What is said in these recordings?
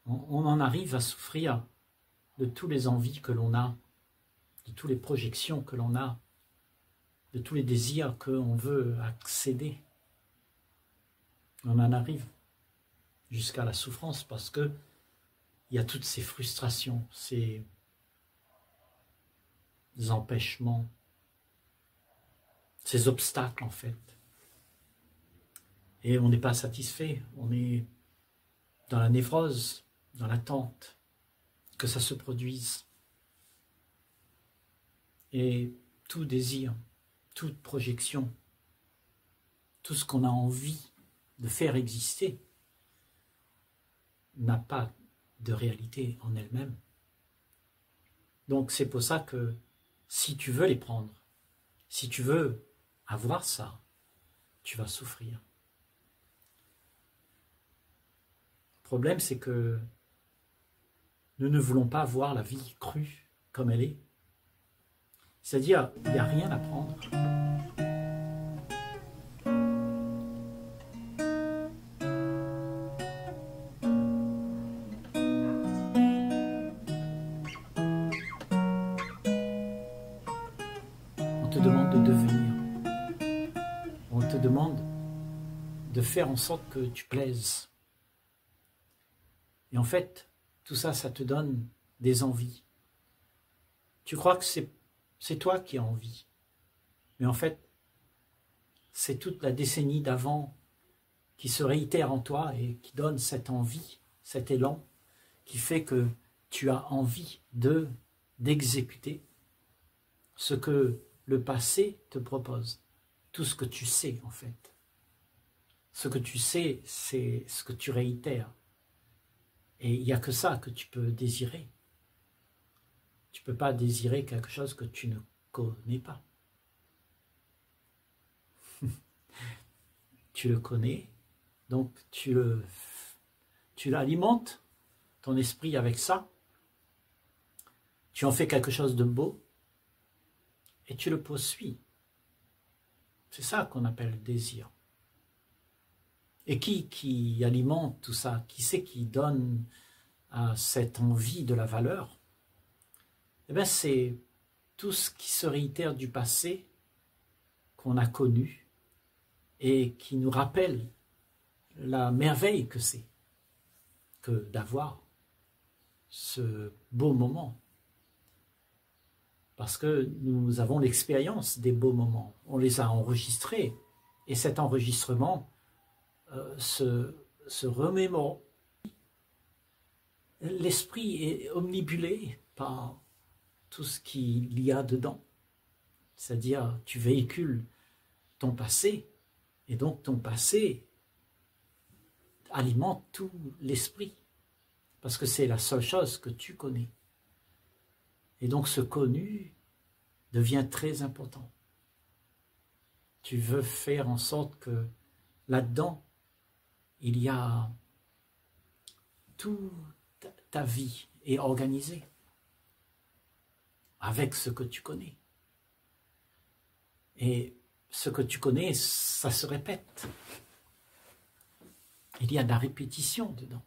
on en arrive à souffrir de toutes les envies que l'on a, de toutes les projections que l'on a, de tous les désirs qu'on veut accéder. On en arrive jusqu'à la souffrance parce que il y a toutes ces frustrations, ces empêchements, ces obstacles en fait. Et on n'est pas satisfait, on est dans la névrose, dans l'attente que ça se produise. Et tout désir, toute projection, tout ce qu'on a envie de faire exister n'a pas de réalité en elle-même. Donc c'est pour ça que si tu veux les prendre, si tu veux avoir ça, tu vas souffrir. Le problème c'est que nous ne voulons pas voir la vie crue comme elle est. C'est-à-dire, il n'y a rien à prendre. On te demande de devenir. On te demande de faire en sorte que tu plaises. Et en fait, tout ça, ça te donne des envies. Tu crois que c'est toi qui as envie. Mais en fait, c'est toute la décennie d'avant qui se réitère en toi et qui donne cette envie, cet élan, qui fait que tu as envie d'exécuter ce que le passé te propose. Tout ce que tu sais, en fait. Ce que tu sais, c'est ce que tu réitères. Et il n'y a que ça que tu peux désirer. Tu ne peux pas désirer quelque chose que tu ne connais pas. Tu le connais, donc tu l'alimentes, ton esprit avec ça. Tu en fais quelque chose de beau et tu le poursuis. C'est ça qu'on appelle le désir. Et qui alimente tout ça? Qui c'est qui donne à cette envie de la valeur? Eh bien, c'est tout ce qui se réitère du passé qu'on a connu et qui nous rappelle la merveille que c'est que d'avoir ce beau moment. Parce que nous avons l'expérience des beaux moments. On les a enregistrés. Et cet enregistrement se remémore. L'esprit est omnibulé par tout ce qu'il y a dedans. C'est-à-dire, tu véhicules ton passé, et donc ton passé alimente tout l'esprit, parce que c'est la seule chose que tu connais. Et donc ce connu devient très important. Tu veux faire en sorte que là-dedans, il y a toute ta vie est organisée avec ce que tu connais. Et ce que tu connais, ça se répète. Il y a de la répétition dedans.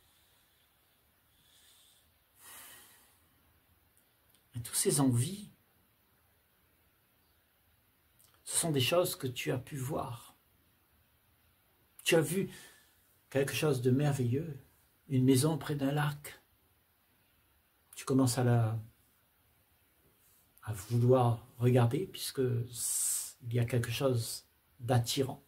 Et toutes ces envies, ce sont des choses que tu as pu voir. Tu as vu quelque chose de merveilleux, une maison près d'un lac. Tu commences à vouloir regarder, puisqu'il y a quelque chose d'attirant.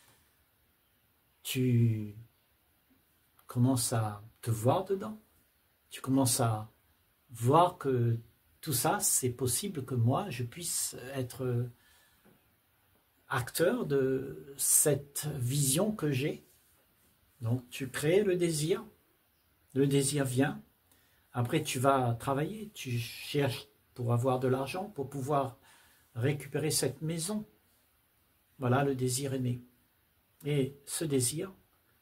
Tu commences à te voir dedans. Tu commences à voir que tout ça, c'est possible que moi, je puisse être acteur de cette vision que j'ai. Donc, tu crées le désir vient. Après, tu vas travailler, tu cherches pour avoir de l'argent, pour pouvoir récupérer cette maison. Voilà le désir est né. Et ce désir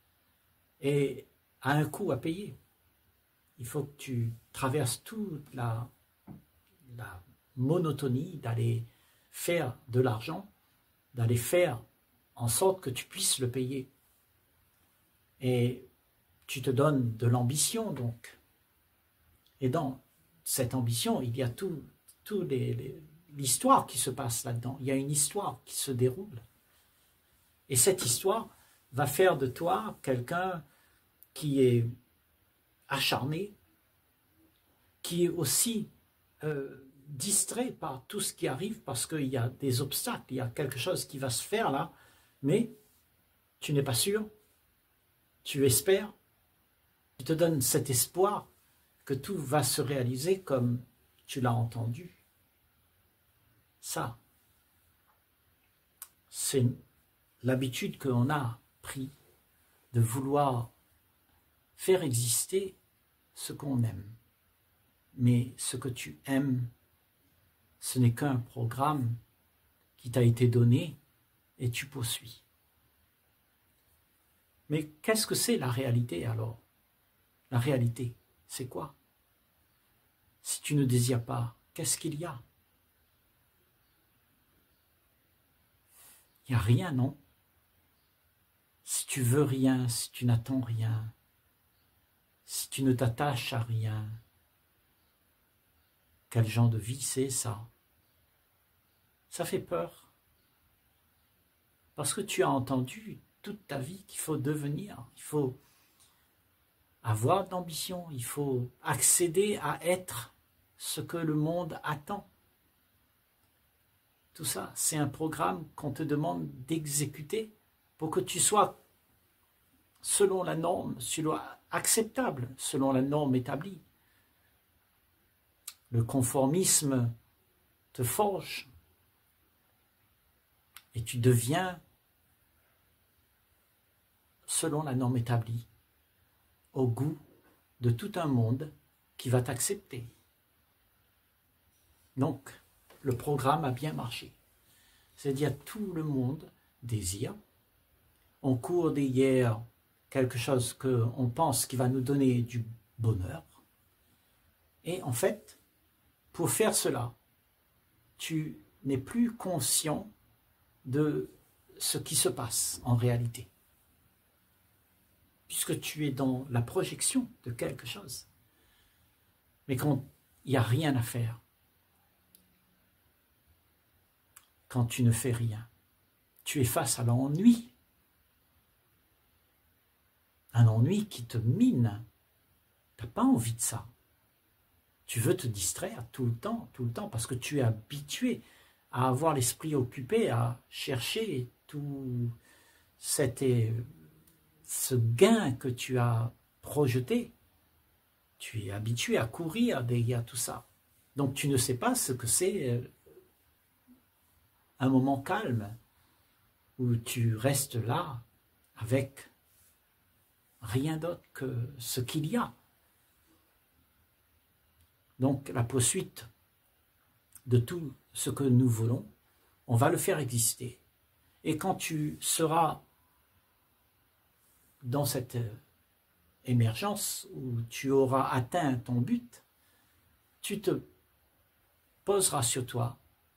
a un coût à payer. Il faut que tu traverses toute la monotonie d'aller faire de l'argent, d'aller faire en sorte que tu puisses le payer. Et tu te donnes de l'ambition, donc. Et dans cette ambition, il y a tout l'histoire qui se passe là-dedans. Il y a une histoire qui se déroule. Et cette histoire va faire de toi quelqu'un qui est acharné, qui est aussi distrait par tout ce qui arrive parce qu'il y a des obstacles, il y a quelque chose qui va se faire là, mais tu n'es pas sûr, tu espères, tu te donnes cet espoir que tout va se réaliser comme tu l'as entendu. Ça, c'est l'habitude qu'on a pris de vouloir faire exister ce qu'on aime. Mais ce que tu aimes, ce n'est qu'un programme qui t'a été donné et tu poursuis. Mais qu'est-ce que c'est la réalité alors? La réalité, c'est quoi? Si tu ne désires pas, qu'est-ce qu'il y a? Il n'y a rien, non? Si tu veux rien, si tu n'attends rien, si tu ne t'attaches à rien, quel genre de vie c'est ça? Ça fait peur. Parce que tu as entendu toute ta vie qu'il faut devenir, il faut avoir d'ambition, il faut accéder à être ce que le monde attend. Tout ça, c'est un programme qu'on te demande d'exécuter pour que tu sois selon la norme, acceptable, selon la norme établie. Le conformisme te forge et tu deviens selon la norme établie, au goût de tout un monde qui va t'accepter. Donc, le programme a bien marché. C'est-à-dire tout le monde désire. On court derrière quelque chose qu'on pense qui va nous donner du bonheur. Et en fait, pour faire cela, tu n'es plus conscient de ce qui se passe en réalité. Puisque tu es dans la projection de quelque chose. Mais quand il n'y a rien à faire, quand tu ne fais rien, tu es face à l'ennui. Un ennui qui te mine. Tu n'as pas envie de ça. Tu veux te distraire tout le temps, parce que tu es habitué à avoir l'esprit occupé, à chercher tout ce gain que tu as projeté. Tu es habitué à courir derrière tout ça. Donc tu ne sais pas ce que c'est un moment calme où tu restes là avec rien d'autre que ce qu'il y a. Donc la poursuite de tout ce que nous voulons, on va le faire exister. Et quand tu seras dans cette émergence où tu auras atteint ton but, tu te poseras sur toi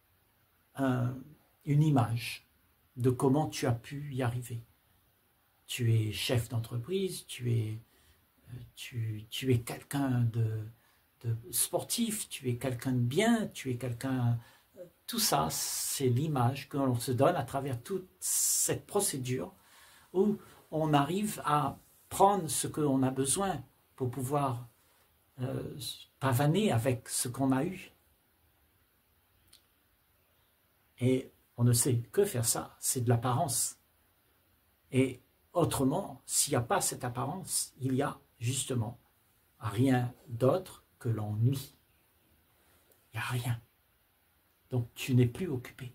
une image de comment tu as pu y arriver. Tu es chef d'entreprise, tu es quelqu'un de sportif, tu es quelqu'un de bien, tu es quelqu'un... Tout ça, c'est l'image que l'on se donne à travers toute cette procédure où on arrive à prendre ce qu'on a besoin pour pouvoir pavaner avec ce qu'on a eu. Et on ne sait que faire ça, c'est de l'apparence. Et autrement, s'il n'y a pas cette apparence, il y a justement rien d'autre que l'ennui. Il n'y a rien. Donc tu n'es plus occupé.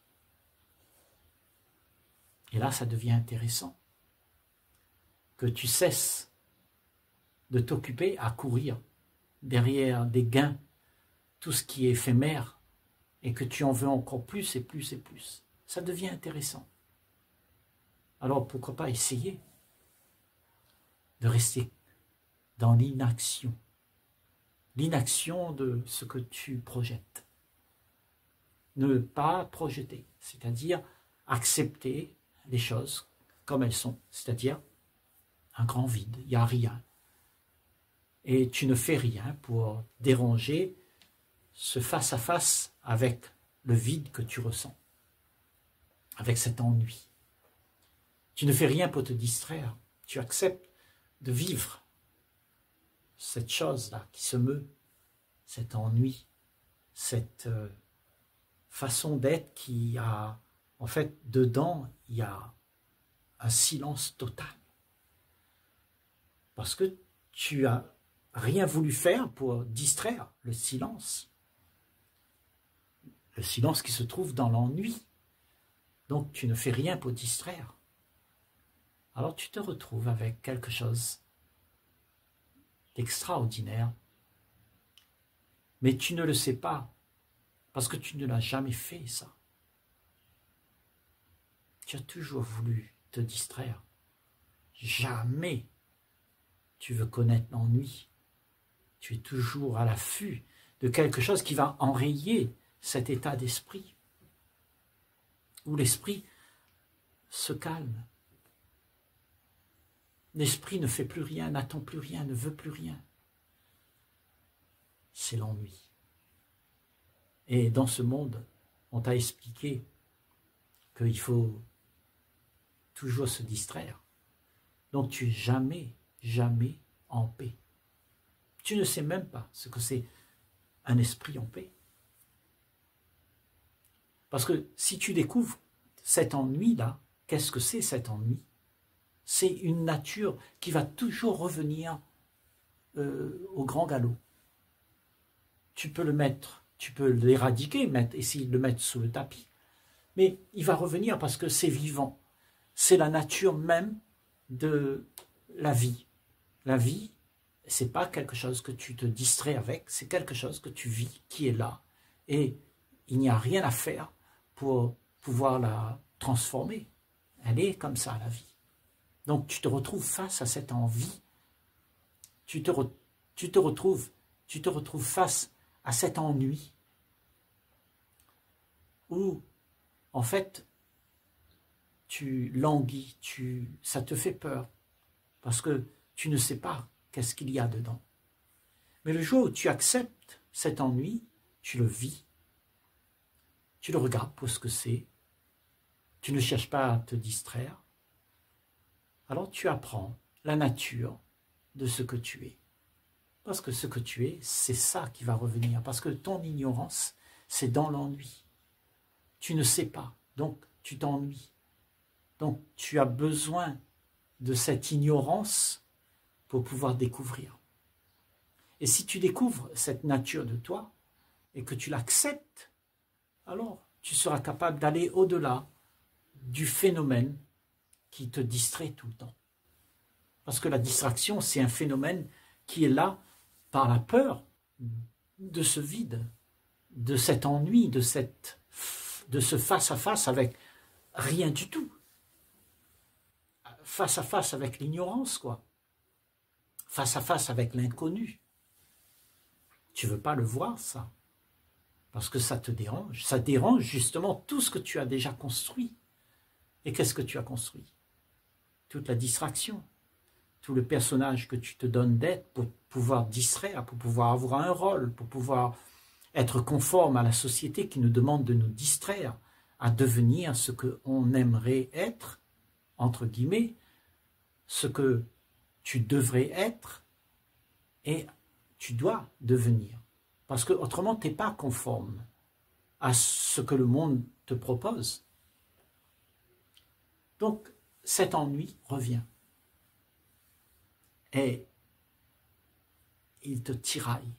Et là, ça devient intéressant. Que tu cesses de t'occuper à courir derrière des gains, tout ce qui est éphémère, et que tu en veux encore plus et plus et plus. Ça devient intéressant. Alors pourquoi pas essayer de rester dans l'inaction. L'inaction de ce que tu projettes. Ne pas projeter, c'est-à-dire accepter les choses comme elles sont, c'est-à-dire un grand vide, il n'y a rien. Et tu ne fais rien pour déranger ce face-à-face avec le vide que tu ressens, avec cet ennui. Tu ne fais rien pour te distraire, tu acceptes de vivre cette chose-là qui se meut, cet ennui, cette façon d'être qui a, en fait, dedans, il y a un silence total. Parce que tu as rien voulu faire pour distraire le silence. Le silence qui se trouve dans l'ennui. Donc tu ne fais rien pour distraire. Alors tu te retrouves avec quelque chose d'extraordinaire. Mais tu ne le sais pas, parce que tu ne l'as jamais fait, ça. Tu as toujours voulu te distraire. Jamais tu veux connaître l'ennui. Tu es toujours à l'affût de quelque chose qui va enrayer cet état d'esprit, où l'esprit se calme. L'esprit ne fait plus rien, n'attend plus rien, ne veut plus rien. C'est l'ennui. Et dans ce monde, on t'a expliqué qu'il faut toujours se distraire. Donc tu es jamais, jamais en paix. Tu ne sais même pas ce que c'est un esprit en paix. Parce que si tu découvres cet ennui-là, qu'est-ce que c'est cet ennui? C'est une nature qui va toujours revenir au grand galop. Tu peux le mettre, tu peux l'éradiquer, essayer de le mettre sous le tapis. Mais il va revenir parce que c'est vivant. C'est la nature même de la vie. La vie, c'est pas quelque chose que tu te distrais avec, c'est quelque chose que tu vis, qui est là. Et il n'y a rien à faire pour pouvoir la transformer. Elle est comme ça, la vie. Donc tu te retrouves face à cette envie. Tu te retrouves face à cet ennui où, en fait, tu languis, ça te fait peur parce que tu ne sais pas qu'est-ce qu'il y a dedans. Mais le jour où tu acceptes cet ennui, tu le vis, tu le regardes pour ce que c'est, tu ne cherches pas à te distraire, alors tu apprends la nature de ce que tu es. Parce que ce que tu es, c'est ça qui va revenir. Parce que ton ignorance, c'est dans l'ennui. Tu ne sais pas, donc tu t'ennuies. Donc tu as besoin de cette ignorance pour pouvoir découvrir. Et si tu découvres cette nature de toi et que tu l'acceptes, alors tu seras capable d'aller au-delà du phénomène qui te distrait tout le temps. Parce que la distraction, c'est un phénomène qui est là par la peur de ce vide, de cet ennui, de ce face-à-face avec rien du tout. Face-à-face avec l'ignorance, quoi. Face-à-face avec l'inconnu. Tu ne veux pas le voir, ça. Parce que ça te dérange. Ça dérange justement tout ce que tu as déjà construit. Et qu'est-ce que tu as construit? Toute la distraction. Tout le personnage que tu te donnes d'être pour pouvoir distraire, pour pouvoir avoir un rôle, pour pouvoir être conforme à la société qui nous demande de nous distraire, à devenir ce qu'on aimerait être, entre guillemets, ce que tu devrais être et tu dois devenir. Parce que autrement, tu n'es pas conforme à ce que le monde te propose. Donc, cet ennui revient. Et il te tiraille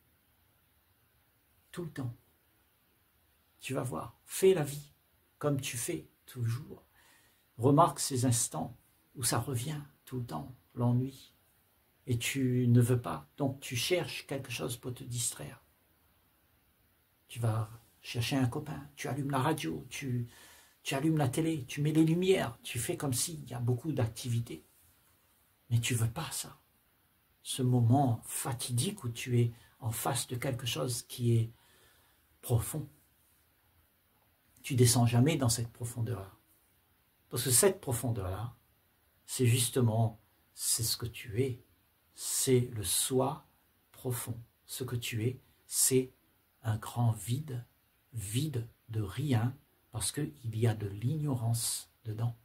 tout le temps. Tu vas voir, fais la vie comme tu fais toujours. Remarque ces instants où ça revient tout le temps, l'ennui. Et tu ne veux pas, donc tu cherches quelque chose pour te distraire. Tu vas chercher un copain, tu allumes la radio, tu allumes la télé, tu mets les lumières, tu fais comme s'il y a beaucoup d'activités. Mais tu ne veux pas ça. Ce moment fatidique où tu es en face de quelque chose qui est profond. Tu ne descends jamais dans cette profondeur-là. Parce que cette profondeur-là, c'est justement c'est ce que tu es. C'est le soi profond. Ce que tu es, c'est un grand vide, vide de rien, parce qu'il y a de l'ignorance dedans.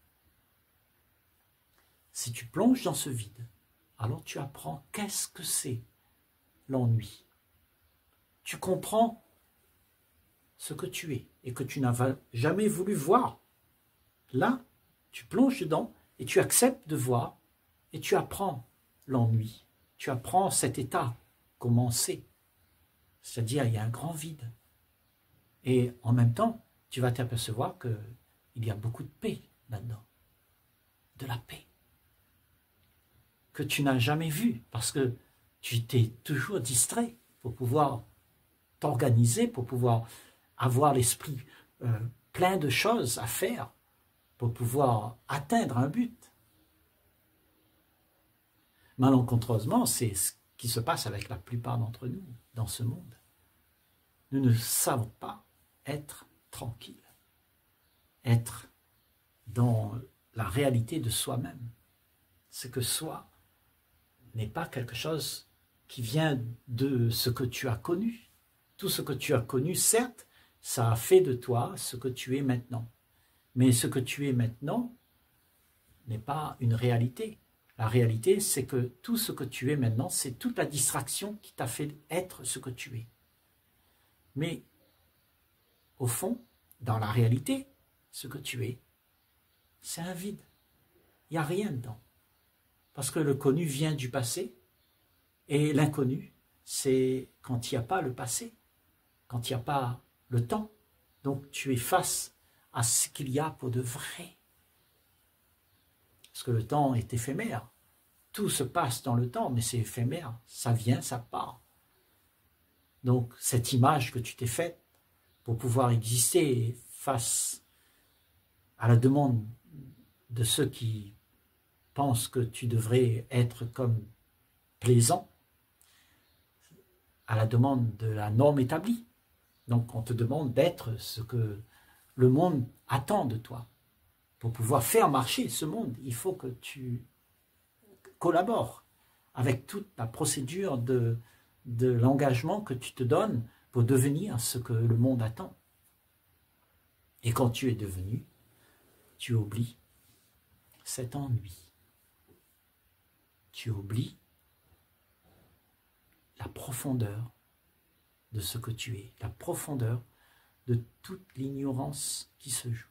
Si tu plonges dans ce vide, alors tu apprends qu'est-ce que c'est l'ennui. Tu comprends ce que tu es et que tu n'as jamais voulu voir. Là, tu plonges dedans et tu acceptes de voir et tu apprends l'ennui. Tu apprends cet état, comment c'est. C'est-à-dire, il y a un grand vide. Et en même temps, tu vas t'apercevoir qu'il y a beaucoup de paix là-dedans. De la paix. Que tu n'as jamais vue parce que tu t'es toujours distrait pour pouvoir t'organiser, pour pouvoir avoir l'esprit plein de choses à faire, pour pouvoir atteindre un but. Malencontreusement, c'est ce qui se passe avec la plupart d'entre nous dans ce monde. Nous ne savons pas être tranquilles, être dans la réalité de soi-même. Ce que soi n'est pas quelque chose qui vient de ce que tu as connu. Tout ce que tu as connu, certes, ça a fait de toi ce que tu es maintenant. Mais ce que tu es maintenant n'est pas une réalité. La réalité, c'est que tout ce que tu es maintenant, c'est toute la distraction qui t'a fait être ce que tu es. Mais au fond, dans la réalité, ce que tu es, c'est un vide. Il n'y a rien dedans. Parce que le connu vient du passé et l'inconnu, c'est quand il n'y a pas le passé, quand il n'y a pas le temps. Donc tu es face à ce qu'il y a pour de vrai. Parce que le temps est éphémère. Tout se passe dans le temps, mais c'est éphémère. Ça vient, ça part. Donc cette image que tu t'es faite pour pouvoir exister face à la demande de ceux qui pensent que tu devrais être comme plaisant, à la demande de la norme établie. Donc on te demande d'être ce que le monde attend de toi. Pour pouvoir faire marcher ce monde, il faut que tu collabores avec toute la procédure de l'engagement que tu te donnes pour devenir ce que le monde attend. Et quand tu es devenu, tu oublies cet ennui. Tu oublies la profondeur de ce que tu es, la profondeur de toute l'ignorance qui se joue.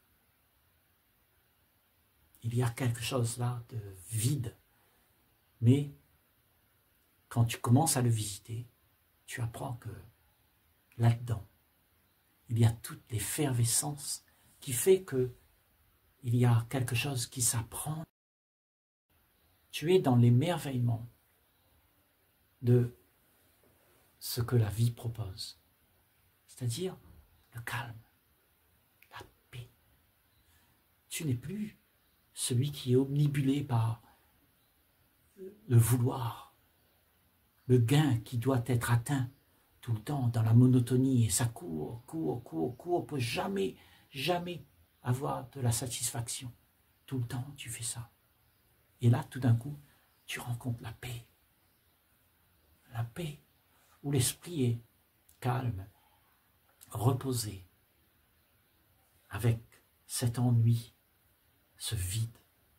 Il y a quelque chose là de vide, mais quand tu commences à le visiter, tu apprends que là-dedans, il y a toute l'effervescence qui fait que il y a quelque chose qui s'apprend. Tu es dans l'émerveillement de ce que la vie propose, c'est-à-dire le calme, la paix. Tu n'es plus celui qui est omnibulé par le vouloir, le gain qui doit être atteint tout le temps dans la monotonie, et ça court pour jamais avoir de la satisfaction. Tout le temps, tu fais ça. Et là, tout d'un coup, tu rencontres la paix. La paix, où l'esprit est calme, reposé, avec cet ennui, ce vide.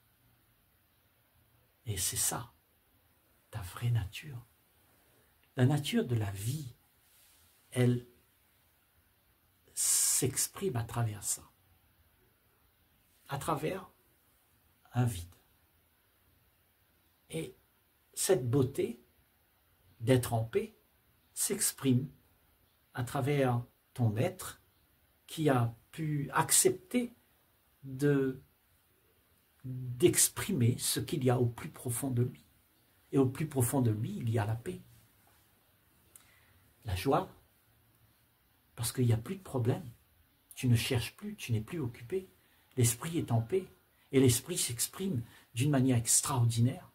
Et c'est ça, ta vraie nature. La nature de la vie, elle s'exprime à travers ça, à travers un vide. Et cette beauté d'être en paix s'exprime à travers ton être qui a pu accepter d'exprimer ce qu'il y a au plus profond de lui. Et au plus profond de lui, il y a la paix, la joie, parce qu'il n'y a plus de problème. Tu ne cherches plus, tu n'es plus occupé. L'esprit est en paix et l'esprit s'exprime d'une manière extraordinaire,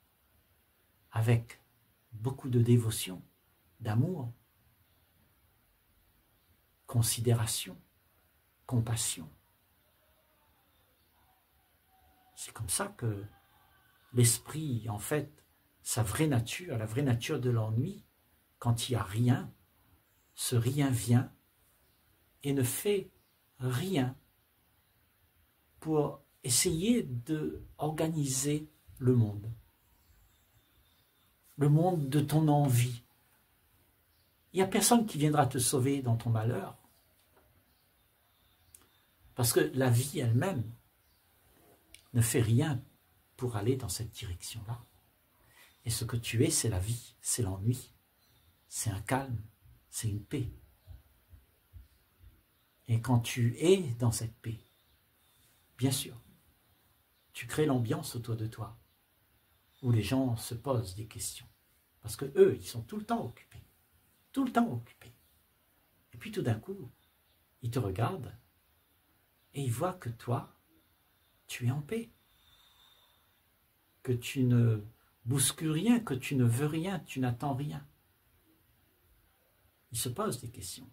avec beaucoup de dévotion, d'amour, considération, compassion. C'est comme ça que l'esprit, en fait, sa vraie nature, la vraie nature de l'ennui, quand il n'y a rien, ce rien vient et ne fait rien pour essayer d'organiser le monde de ton envie. Il n'y a personne qui viendra te sauver dans ton malheur, parce que la vie elle-même ne fait rien pour aller dans cette direction-là. Et ce que tu es, c'est la vie, c'est l'ennui, c'est un calme, c'est une paix. Et quand tu es dans cette paix, bien sûr, tu crées l'ambiance autour de toi, où les gens se posent des questions. Parce que eux, ils sont tout le temps occupés. Tout le temps occupés. Et puis tout d'un coup, ils te regardent et ils voient que toi, tu es en paix. Que tu ne bouscules rien, que tu ne veux rien, tu n'attends rien. Ils se posent des questions.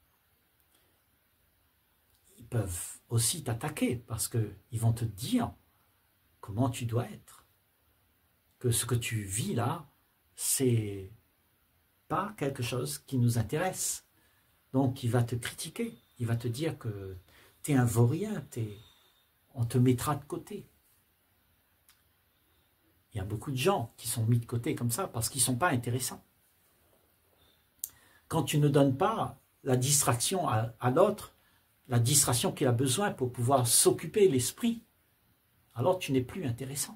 Ils peuvent aussi t'attaquer parce qu'ils vont te dire comment tu dois être. Que ce que tu vis là, c'est pas quelque chose qui nous intéresse. Donc il va te critiquer, il va te dire que tu es un vaurien, on te mettra de côté. Il y a beaucoup de gens qui sont mis de côté comme ça parce qu'ils ne sont pas intéressants. Quand tu ne donnes pas la distraction à l'autre, la distraction qu'il a besoin pour pouvoir s'occuper l'esprit, alors tu n'es plus intéressant.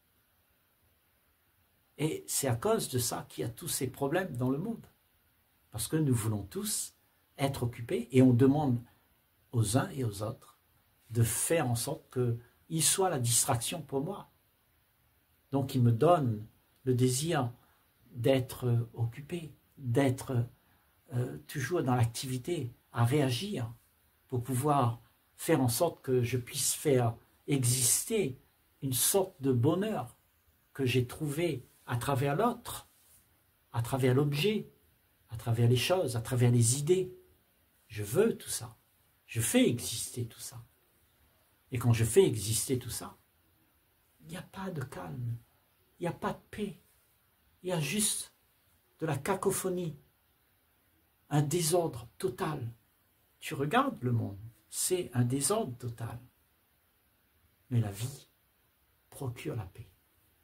Et c'est à cause de ça qu'il y a tous ces problèmes dans le monde. Parce que nous voulons tous être occupés et on demande aux uns et aux autres de faire en sorte qu'ils soient la distraction pour moi. Donc ils me donnent le désir d'être occupé, d'être toujours dans l'activité, à réagir pour pouvoir faire en sorte que je puisse faire exister une sorte de bonheur que j'ai trouvé à travers l'autre, à travers l'objet, à travers les choses, à travers les idées. Je veux tout ça. Je fais exister tout ça. Et quand je fais exister tout ça, il n'y a pas de calme, il n'y a pas de paix. Il y a juste de la cacophonie, un désordre total. Tu regardes le monde, c'est un désordre total. Mais la vie procure la paix.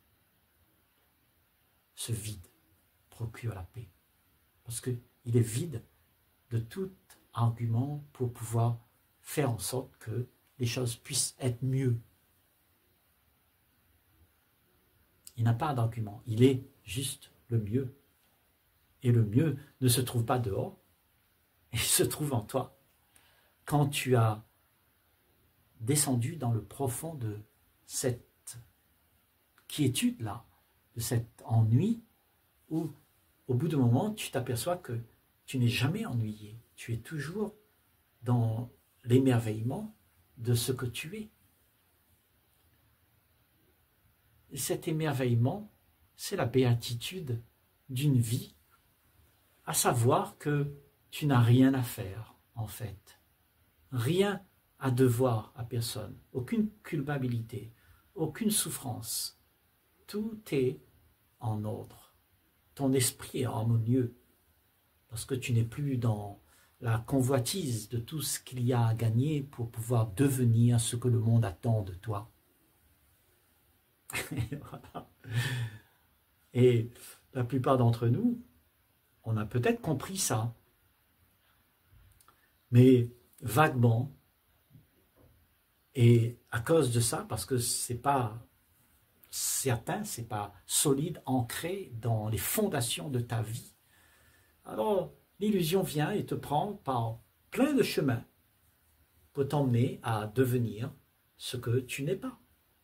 Ce vide procure la paix. Parce qu'il est vide de tout argument pour pouvoir faire en sorte que les choses puissent être mieux. Il n'a pas d'argument, il est juste le mieux. Et le mieux ne se trouve pas dehors, il se trouve en toi. Quand tu as descendu dans le profond de cette quiétude-là, de cet ennui, où au bout d'un moment, tu t'aperçois que tu n'es jamais ennuyé. Tu es toujours dans l'émerveillement de ce que tu es. Et cet émerveillement, c'est la béatitude d'une vie, à savoir que tu n'as rien à faire, en fait. Rien à devoir à personne, aucune culpabilité, aucune souffrance. Tout est en ordre. Ton esprit est harmonieux, parce que tu n'es plus dans la convoitise de tout ce qu'il y a à gagner pour pouvoir devenir ce que le monde attend de toi. Et voilà. Et la plupart d'entre nous, on a peut-être compris ça, mais vaguement, et à cause de ça, parce que c'est pas certain, c'est pas solide, ancré dans les fondations de ta vie, alors l'illusion vient et te prend par plein de chemins pour t'emmener à devenir ce que tu n'es pas.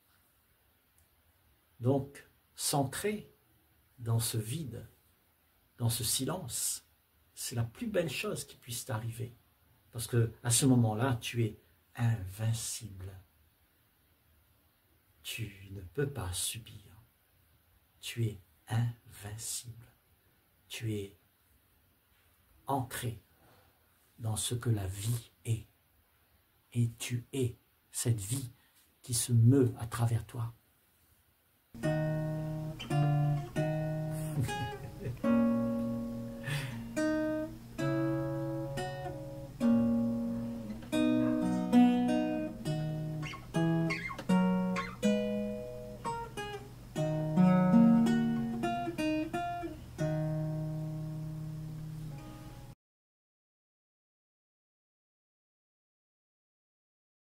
Donc, s'ancrer dans ce vide, dans ce silence, c'est la plus belle chose qui puisse t'arriver. Parce que à ce moment-là, tu es invincible. Tu ne peux pas subir. Tu es invincible. Tu es ancré dans ce que la vie est. Et tu es cette vie qui se meut à travers toi. Bye.